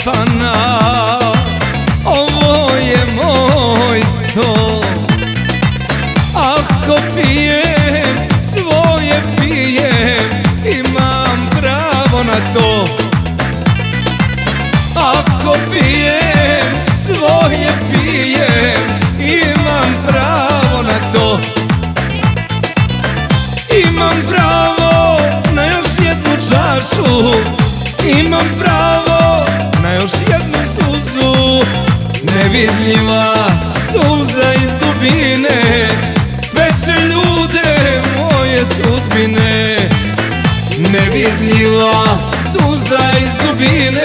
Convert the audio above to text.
šampana, ovo je moj sto. Ako pijem, svoje pijem, imam pravo na to. Ako pijem, svoje pijem, imam pravo na to. Imam pravo na još jednu čašu, imam pravo na još jednu suzu. Nevidljiva suza iz dubine peče ljude moje sudbine. Nevidljiva suza iz dubine